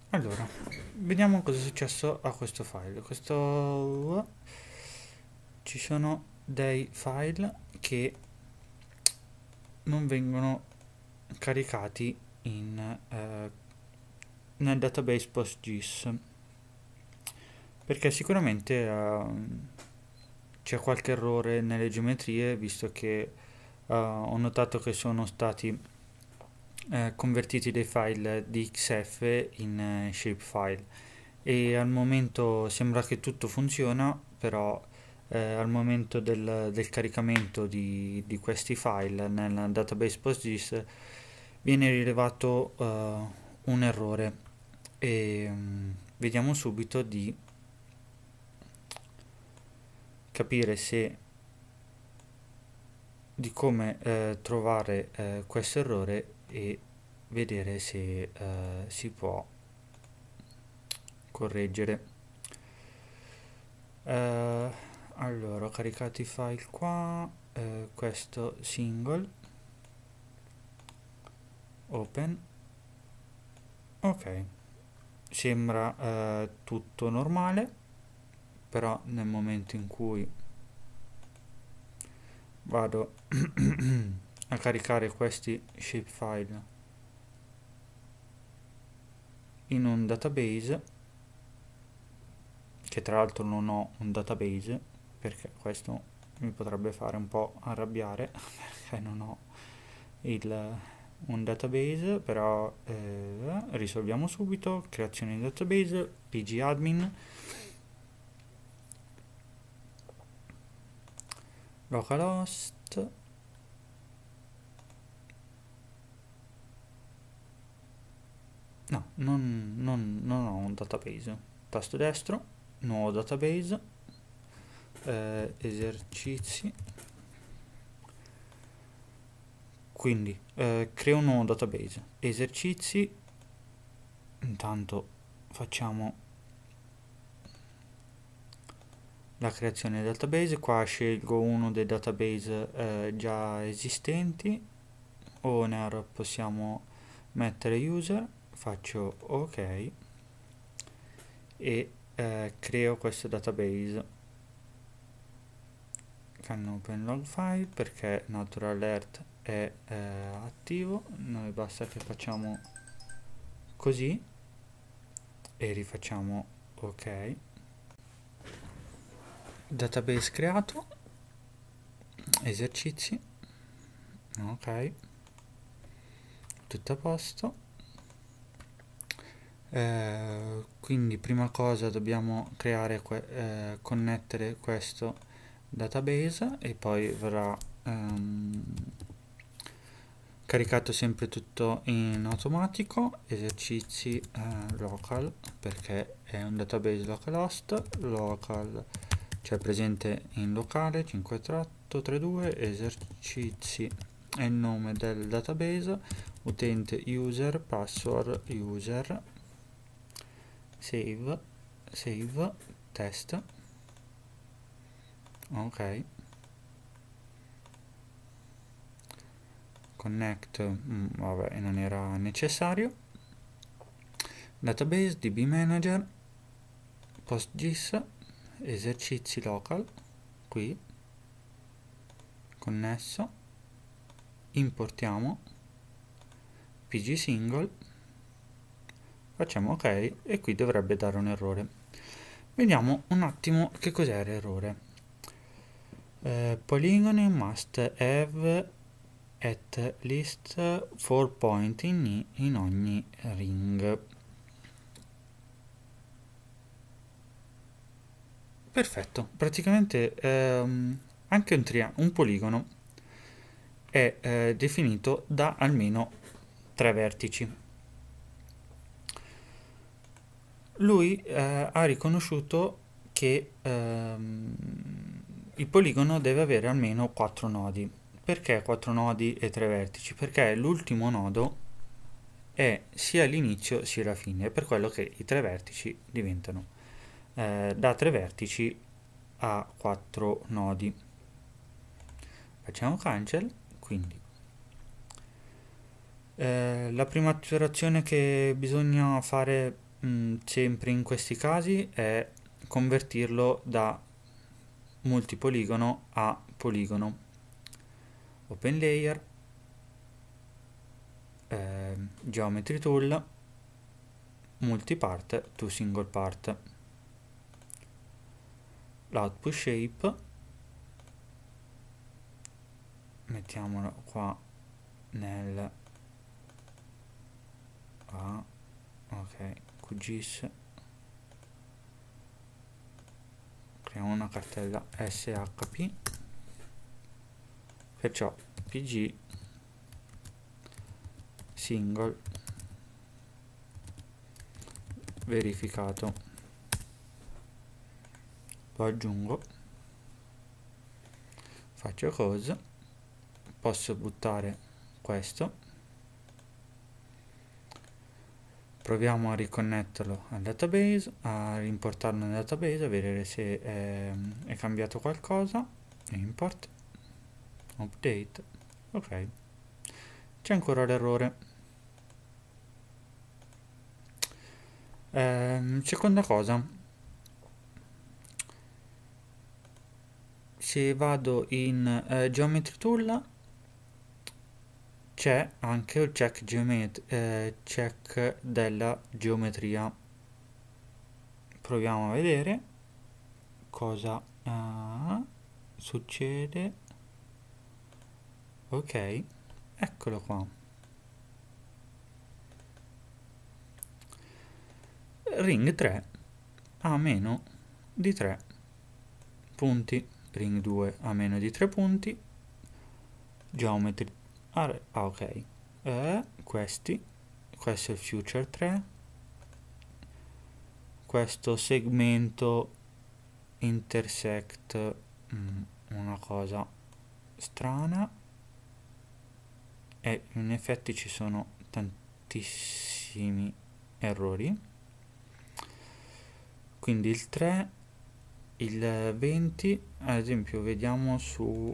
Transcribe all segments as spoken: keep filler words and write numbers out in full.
Allora, vediamo cosa è successo a questo file. Questo ci sono dei file che non vengono caricati in, eh, nel database PostGIS perché sicuramente eh, c'è qualche errore nelle geometrie, visto che eh, ho notato che sono stati eh, convertiti dei file di X F in eh, shapefile e al momento sembra che tutto funziona, però eh, al momento del, del caricamento di, di questi file nel database PostGIS viene rilevato eh, un errore e mm, vediamo subito di capire se di come eh, trovare eh, questo errore e vedere se eh, si può correggere. Eh, allora, ho caricato i file qua, eh, questo single, open, ok, sembra eh, tutto normale, però nel momento in cui vado a caricare questi shapefile in un database, che tra l'altro non ho un database, perché questo mi potrebbe fare un po' arrabbiare, perché non ho il, un database, però eh, risolviamo subito, creazione di database, pgadmin, localhost, no, non, non, non ho un database, tasto destro, nuovo database, eh, esercizi, quindi eh, creo un nuovo database, esercizi, intanto facciamo la creazione del database, qua scelgo uno dei database eh, già esistenti, owner possiamo mettere user, faccio ok e eh, creo questo database. Can open log file perché natural alert è eh, attivo, noi basta che facciamo così e rifacciamo ok. Database creato, esercizi, ok, tutto a posto. Eh, quindi prima cosa dobbiamo creare que- eh, connettere questo database e poi verrà ehm, caricato sempre tutto in automatico, esercizi eh, local perché è un database localhost, local cioè presente in locale cinque otto tre due, esercizi è il nome del database, utente user, password user, save, save, test, ok, connect, mm, vabbè non era necessario, database, db manager, postgis, esercizi local, qui, connesso, importiamo, pg single, facciamo ok e qui dovrebbe dare un errore. Vediamo un attimo che cos'è l'errore. Uh, polygony must have at least four point in, in ogni ring. Perfetto, praticamente ehm, anche un, tria- un poligono è eh, definito da almeno tre vertici. Lui eh, ha riconosciuto che ehm, il poligono deve avere almeno quattro nodi. Perché quattro nodi e tre vertici? Perché l'ultimo nodo è sia l'inizio sia la fine, è per quello che i tre vertici diventano eh, da tre vertici a quattro nodi. Facciamo cancel, quindi eh, la prima operazione che bisogna fare mh, sempre in questi casi è convertirlo da multipoligono a poligono. Open layer, eh, geometry tool, multipart to single part, l'output shape, mettiamolo qua nel ah, ok, Q G I S, creiamo una cartella S H P, perciò pg single verificato, lo aggiungo, faccio cose, posso buttare questo, proviamo a riconnetterlo al database, a importarlo nel database, a vedere se è, è cambiato qualcosa, import, update, ok, c'è ancora l'errore. Ehm, seconda cosa, se vado in eh, Geometry Tool c'è anche il check, geomet- eh, check della geometria. Proviamo a vedere cosa ah, succede. Ok, eccolo qua. Ring tre a meno di tre punti, ring due a meno di tre punti, geometry ah, ok, eh, questi, questo è il future tre, questo segmento intersect, mm, una cosa strana, e in effetti ci sono tantissimi errori, quindi il tre, il venti, ad esempio vediamo su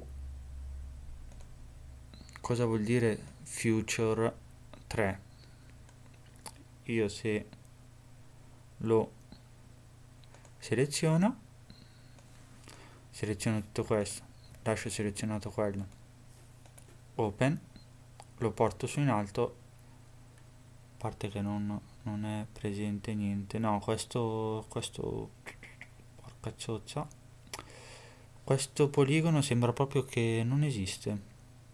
cosa vuol dire future tre. Io se lo seleziono, seleziono tutto questo, lascio selezionato quello, open, lo porto su in alto, a parte che non, non è presente niente, no, questo, questo, porca zozza, questo poligono sembra proprio che non esiste.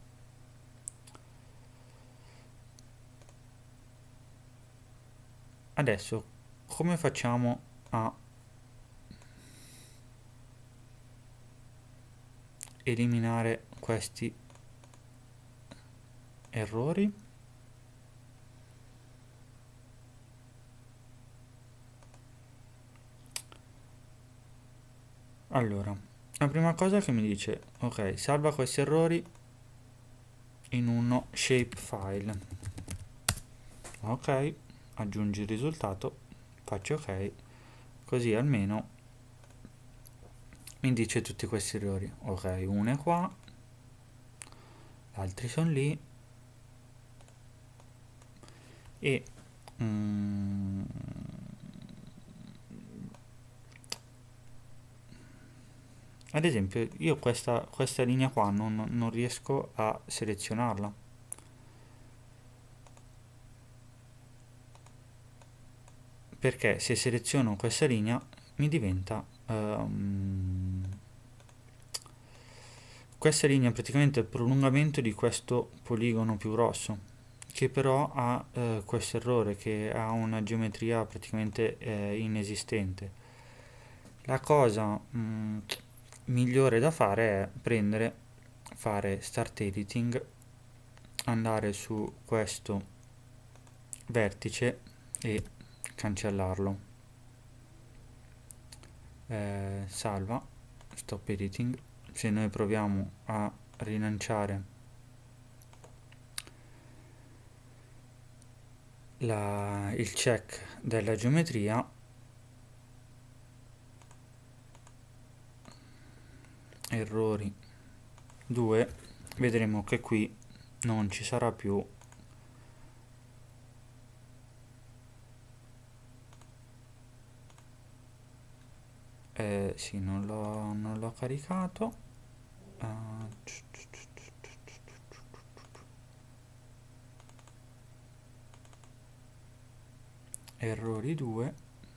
Adesso come facciamo a eliminare questi errori? Allora, la prima cosa che mi dice, ok, salva questi errori in uno shapefile. Ok, aggiungi il risultato, faccio ok, così almeno mi dice tutti questi errori. Ok, uno è qua, gli altri sono lì, e mm, ad esempio io questa, questa linea qua non, non riesco a selezionarla, perché se seleziono questa linea mi diventa um, questa linea è praticamente il prolungamento di questo poligono più grosso, che però ha eh, questo errore, che ha una geometria praticamente eh, inesistente. La cosa mh, migliore da fare è prendere, fare start editing, andare su questo vertice e cancellarlo, eh, salva, stop editing. Se noi proviamo a rilanciare la, il check della geometria, errori due, vedremo che qui non ci sarà più eh, sì, non l'ho non l'ho caricato. Uh, errori due.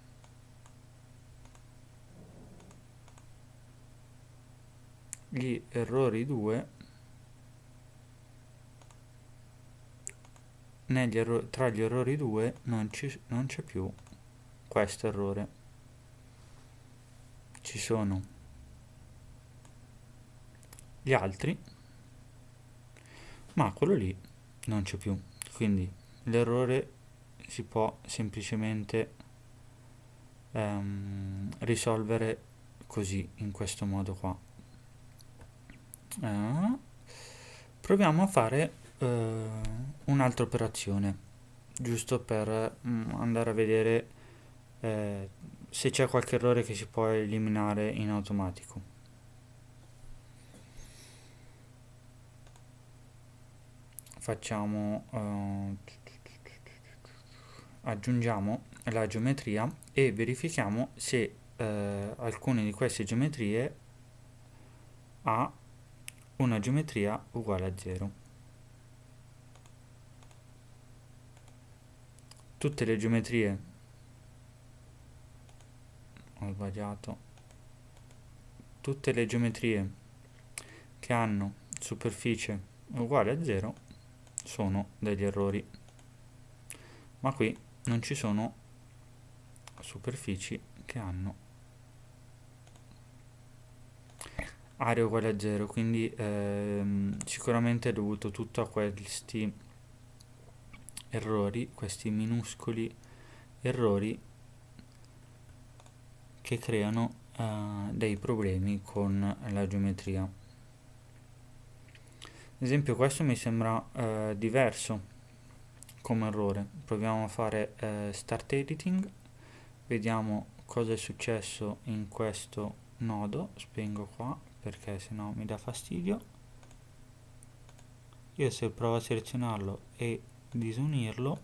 Gli errori due, negli erro- tra gli errori due non ci- non c'è più questo errore, ci sono gli altri, ma quello lì non c'è più, quindi l'errore si può semplicemente ehm, risolvere così, in questo modo qua. Eh, proviamo a fare eh, un'altra operazione, giusto per mm, andare a vedere eh, se c'è qualche errore che si può eliminare in automatico. Facciamo, eh, aggiungiamo la geometria e verifichiamo se eh, alcune di queste geometrie ha una geometria uguale a zero. Tutte le geometrie, ho sbagliato, tutte le geometrie che hanno superficie uguale a zero sono degli errori, ma qui non ci sono superfici che hanno area uguale a zero, quindi ehm, sicuramente è dovuto tutto a questi errori, questi minuscoli errori che creano eh, dei problemi con la geometria. Ad esempio questo mi sembra eh, diverso come errore. Proviamo a fare eh, start editing, vediamo cosa è successo in questo nodo. Spengo qua perché sennò mi dà fastidio. Io se provo a selezionarlo e disunirlo,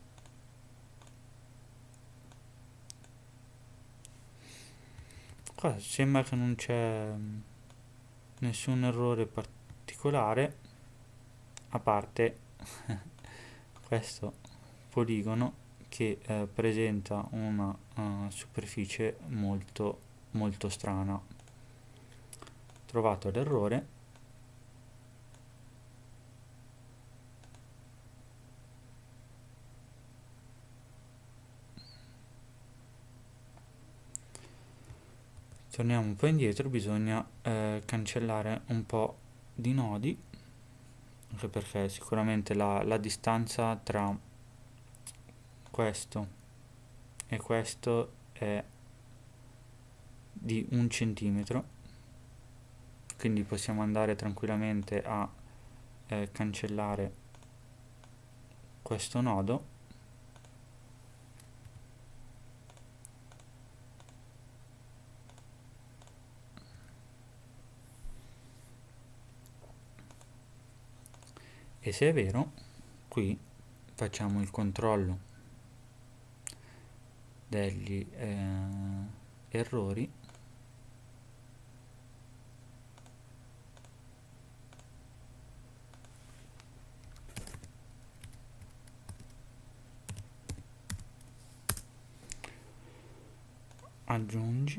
qua sembra che non c'è nessun errore particolare, a parte questo poligono che eh, presenta una uh, superficie molto molto strana. Trovato l'errore, torniamo un po' indietro, bisogna eh, cancellare un po' di nodi, anche perché sicuramente la, la distanza tra questo e questo è di un centimetro, quindi possiamo andare tranquillamente a eh, cancellare questo nodo. E se è vero, qui facciamo il controllo degli eh, errori, aggiungi,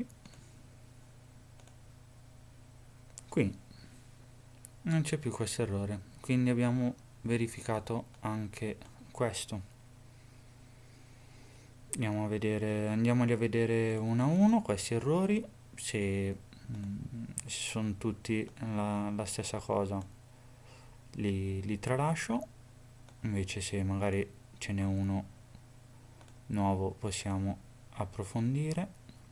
qui non c'è più questo errore, quindi abbiamo verificato anche questo. Andiamo a vedere, andiamoli a vedere uno a uno questi errori, se mm, sono tutti la, la stessa cosa li, li tralascio, invece se magari ce n'è uno nuovo possiamo approfondire.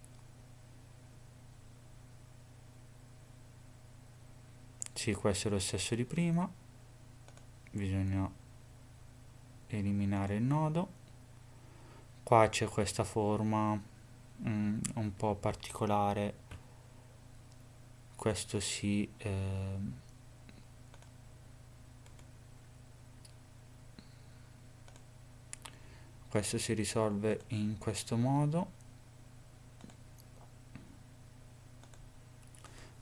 Sì, questo è lo stesso di prima, bisogna eliminare il nodo. Qua c'è questa forma mm, un po' particolare, questo si eh, questo si risolve in questo modo.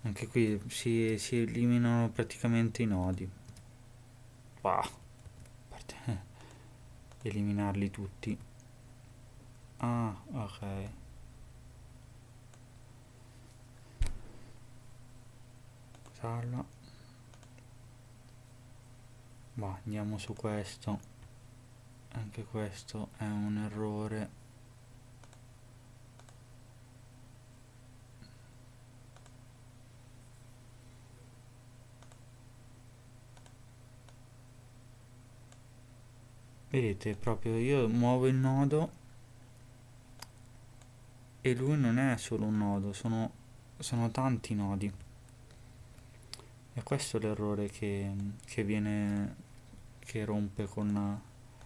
Anche qui si, si eliminano praticamente i nodi. Wow, a parte eliminarli tutti. Ah, ok. Salva. Ma andiamo su questo. Anche questo è un errore. Vedete, proprio io muovo il nodo e lui non è solo un nodo, sono, sono tanti nodi. E questo è l'errore che, che viene, che rompe con,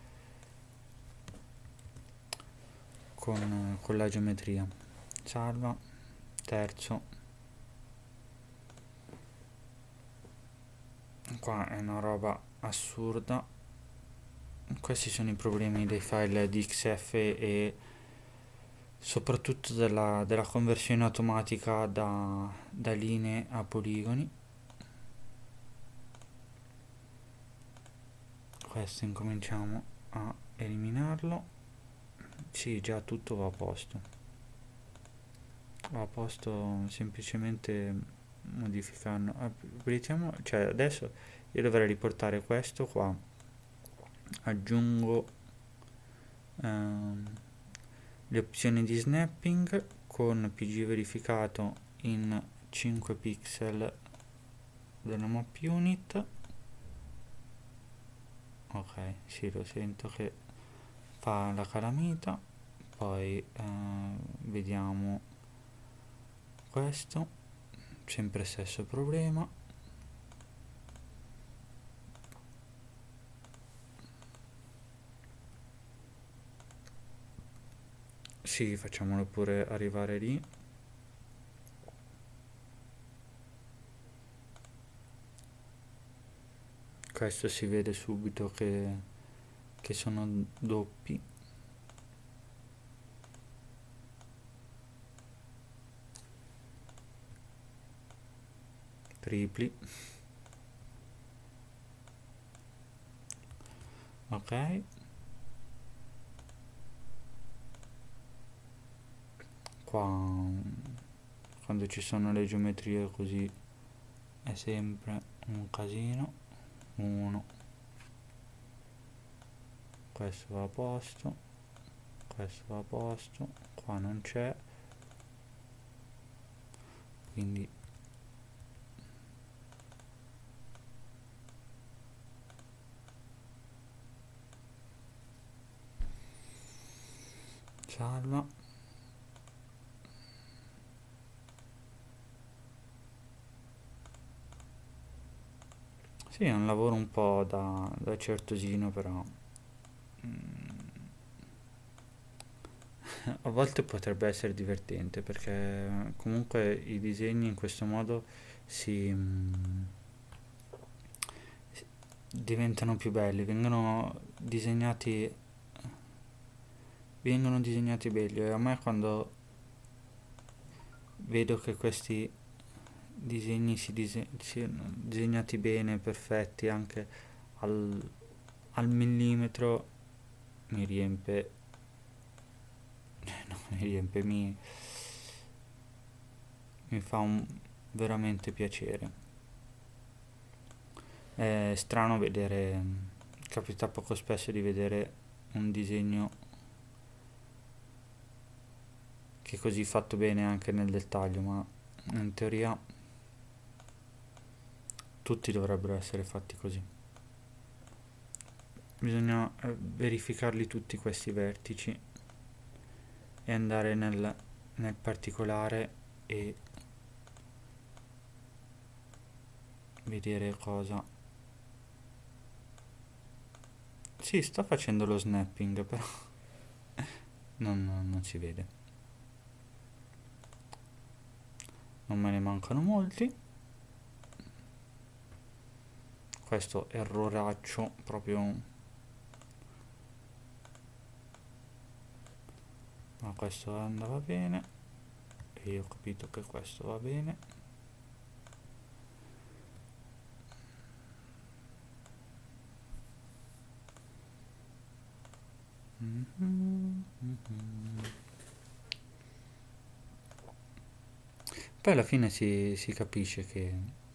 con, con la geometria. Salva, terzo. Qua è una roba assurda. Questi sono i problemi dei file di X F e soprattutto della, della conversione automatica da, da linee a poligoni. Questo incominciamo a eliminarlo. Sì, già tutto va a posto. Va a posto semplicemente modificando. Ah, vediamo, cioè adesso io dovrei riportare questo qua. Aggiungo ehm, le opzioni di snapping con P G verificato in cinque pixel della map unit. Ok, sì, lo sento che fa la calamita. Poi eh, vediamo questo, sempre stesso problema. Sì, facciamolo pure arrivare lì. Questo si vede subito che, che sono doppi. Tripli. Ok. Qua quando ci sono le geometrie così è sempre un casino. Uno. Questo va a posto. Questo va a posto. Qua non c'è. Quindi salva. Sì, è un lavoro un po' da, da certosino, però mm, a volte potrebbe essere divertente perché comunque i disegni in questo modo si mm, si- diventano più belli, vengono disegnati vengono disegnati meglio e a me quando vedo che questi disegni si dise- siano disegnati bene, perfetti anche al, al millimetro mi riempie, no, mi riempie, mi, mi fa un, veramente piacere. È strano vedere, capita poco spesso di vedere un disegno che è così fatto bene anche nel dettaglio, ma in teoria tutti dovrebbero essere fatti così. Bisogna eh, verificarli tutti questi vertici e andare nel, nel particolare e vedere cosa. Sì, sta facendo lo snapping, però non, non- non si vede. Non me ne mancano molti. Questo erroraccio proprio. Ma questo andava bene. E io ho capito che questo va bene. Poi alla fine si, si capisce che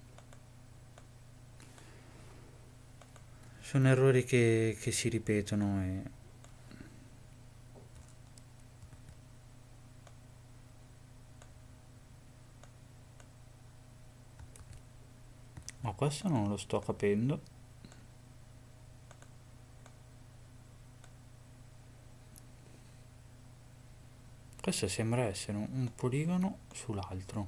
sono errori che, che si ripetono e ma questo non lo sto capendo. Questo sembra essere un, un poligono sull'altro.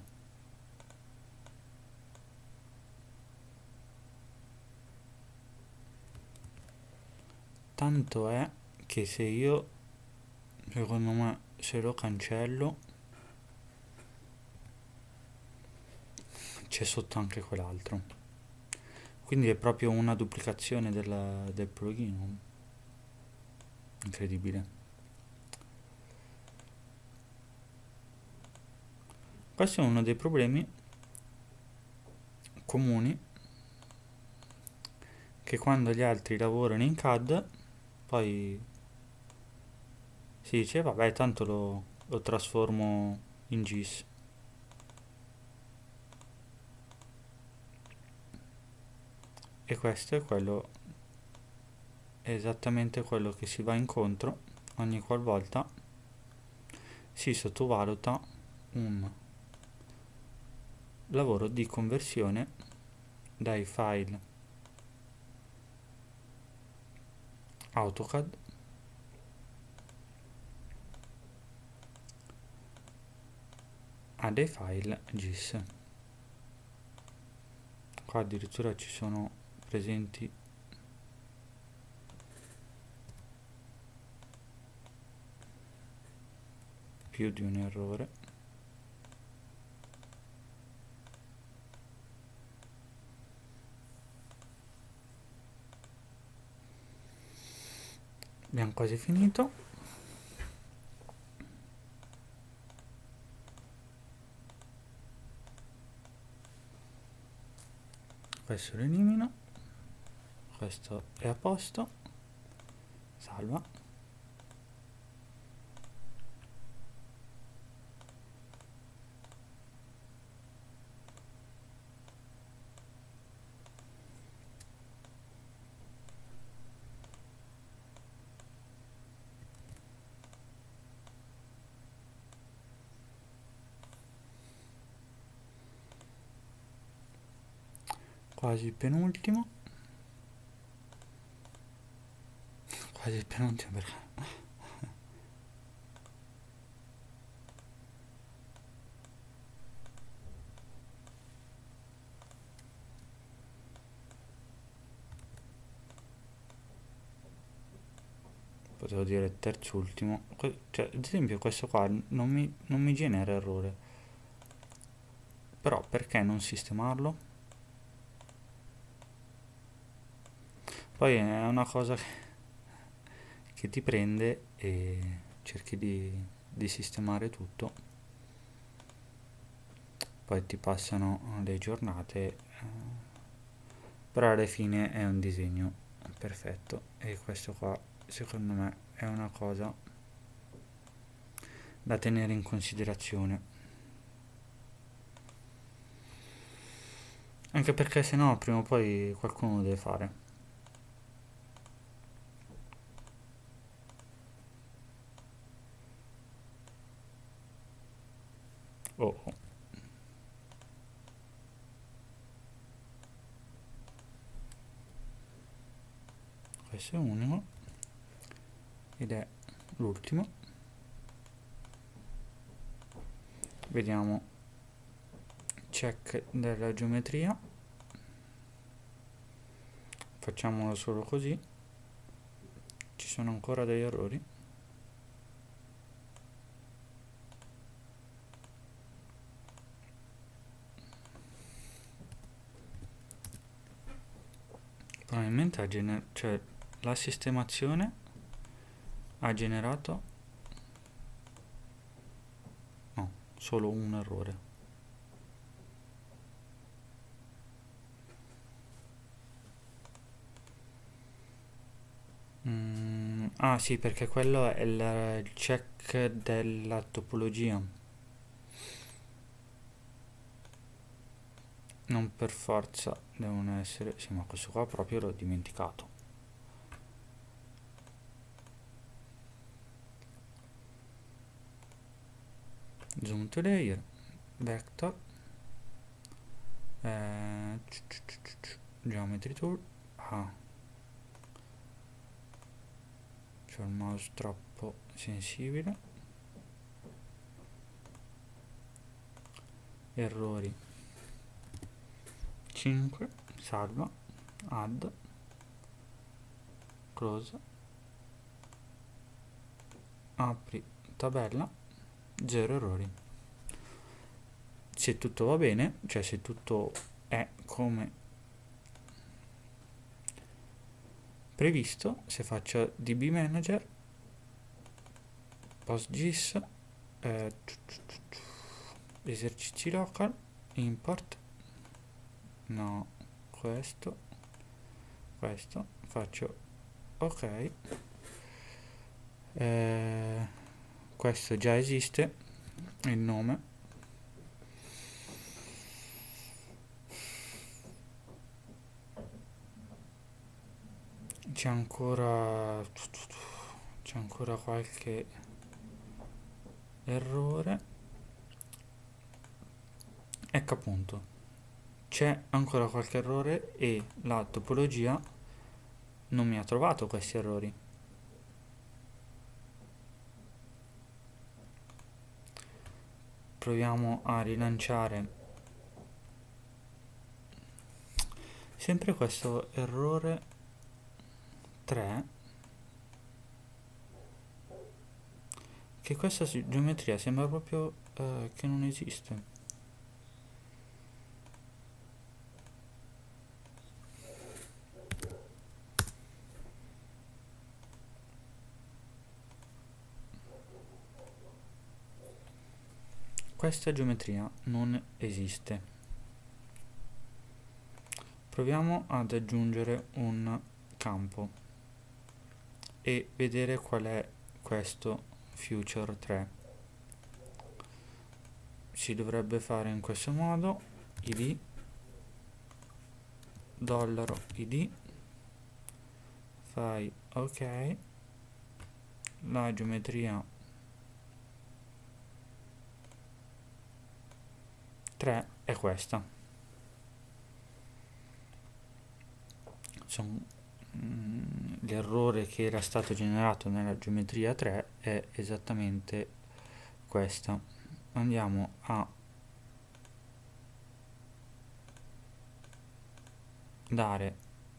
Tanto è che se io, secondo me, se lo cancello, c'è sotto anche quell'altro. Quindi è proprio una duplicazione della- del plugin. Incredibile. Questo è uno dei problemi comuni che quando gli altri lavorano in C A D poi si dice vabbè tanto lo, lo trasformo in G I S. E questo è quello, è esattamente quello che si va incontro ogni qualvolta si sottovaluta un lavoro di conversione dai file AutoCAD a dei file G I S. Qua addirittura ci sono presenti più di un errore. Abbiamo quasi finito. Questo lo elimino. Questo è a posto. Salva. Quasi il penultimo. Quasi il penultimo perché potevo dire terzultimo. Que- cioè, ad esempio questo qua non mi, non mi genera errore. Però perché non sistemarlo? Poi è una cosa che che ti prende e cerchi di, di sistemare tutto. Poi ti passano le giornate, eh, però alla fine è un disegno perfetto e questo qua secondo me è una cosa da tenere in considerazione. Anche perché se no prima o poi qualcuno lo deve fare. Oh, oh. Questo è unico ed è l'ultimo. Vediamo check della geometria. Facciamolo solo così. Ci sono ancora degli errori. Probabilmente ha gener- cioè, la sistemazione ha generato no, solo un errore. Mm, Ah sì, perché quello è il, il check della topologia, non per forza devono essere... Sì, ma questo qua proprio l'ho dimenticato. Zoom to layer, vector, eh, geometry tool. Ah, c'ho il mouse troppo sensibile. Errori cinque, salva, add, close, apri tabella, zero errori. Se tutto va bene, cioè se tutto è come previsto, se faccio db manager, postgis, eh, esercizi local, import, no, questo, questo, faccio ok, eh, questo già esiste, il nome, c'è ancora c'è ancora qualche errore, ecco appunto, c'è ancora qualche errore e la topologia non mi ha trovato questi errori. Proviamo a rilanciare sempre questo errore tre, che questa geometria sembra proprio eh, che non esiste. Questa geometria non esiste. Proviamo ad aggiungere un campo e vedere qual è questo future tre. Si dovrebbe fare in questo modo: id dollaro id, fai ok, la geometria tre è questa. Sono, mm, l'errore che era stato generato nella geometria tre è esattamente questa. Andiamo a dare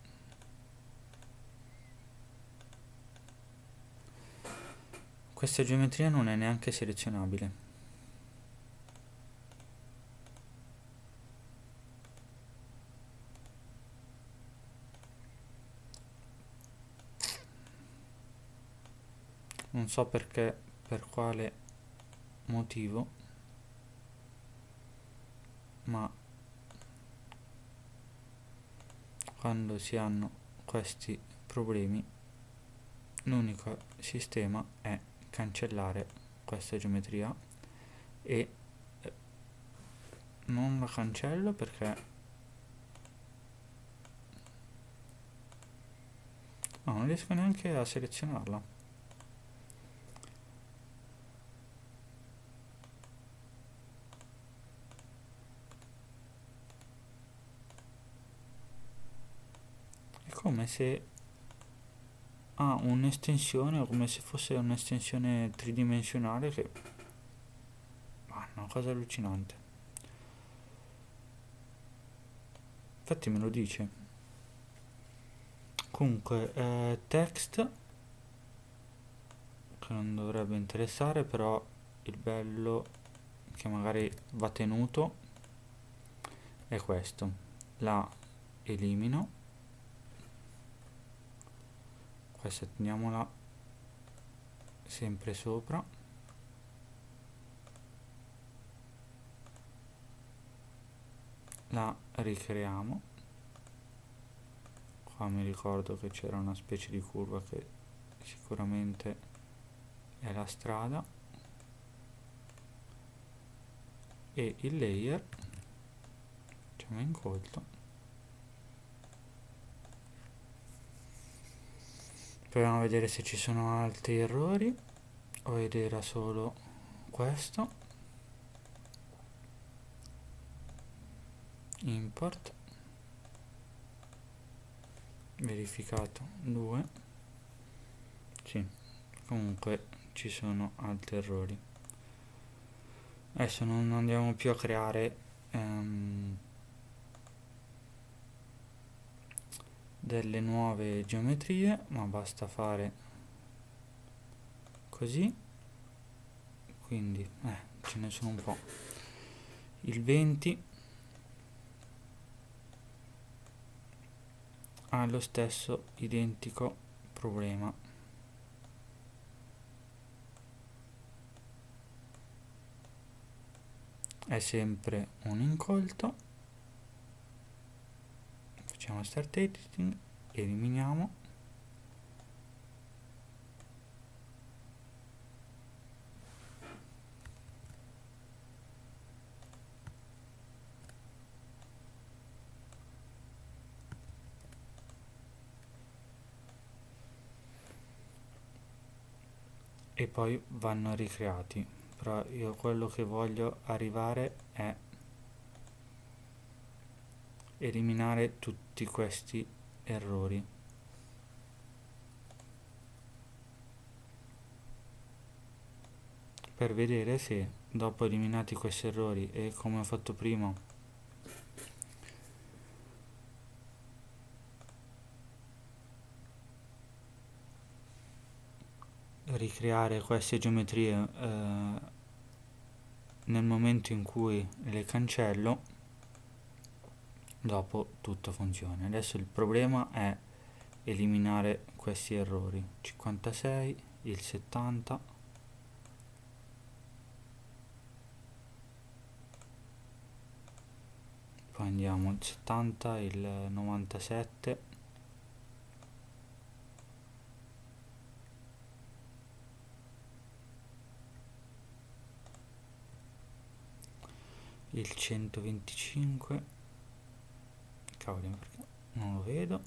questa geometria, non è neanche selezionabile. Non so perché, per quale motivo, ma quando si hanno questi problemi l'unico sistema è cancellare questa geometria, e non la cancello perché no, non riesco neanche a selezionarla. È come se ha un'estensione, o come se fosse un'estensione tridimensionale che... ah, una cosa allucinante. Infatti me lo dice. Comunque, eh, text, che non dovrebbe interessare, però il bello che magari va tenuto è questo. La elimino, questa teniamola sempre sopra, la ricreiamo. Qua mi ricordo che c'era una specie di curva che sicuramente è la strada, e il layer facciamo incolto. Proviamo a vedere se ci sono altri errori o ed era solo questo. Import verificato due. Sì, comunque ci sono altri errori. Adesso non andiamo più a creare um, delle nuove geometrie, ma basta fare così. Quindi eh, ce ne sono un po'. Il venti ha lo stesso identico problema. È sempre un incolto. Facciamo start editing, eliminiamo. E poi vanno ricreati, però io quello che voglio arrivare è eliminare tutti questi errori. Per vedere se dopo eliminati questi errori e come ho fatto prima ricreare queste geometrie eh, nel momento in cui le cancello, dopo tutto funziona. Adesso il problema è eliminare questi errori. cinquantasei, il settanta, poi andiamo al settanta, il novantasette, il centoventicinque, cavoli, perché non lo vedo,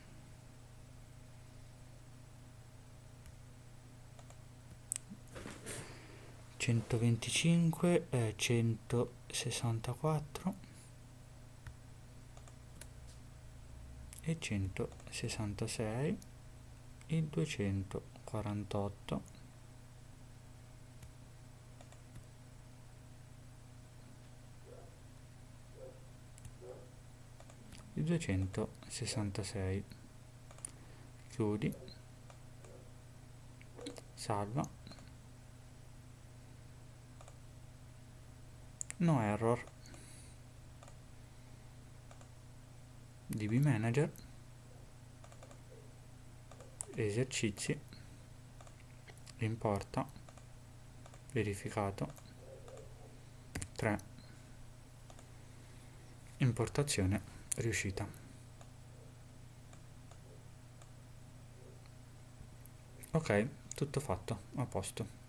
centoventicinque, eh, centosessantaquattro e centosessantasei, il duecentoquarantotto, il duecentosessantasei. Chiudi, salva, no error, D B Manager, esercizi, importa, verificato, tre, importazione riuscita. Ok, tutto fatto, a posto.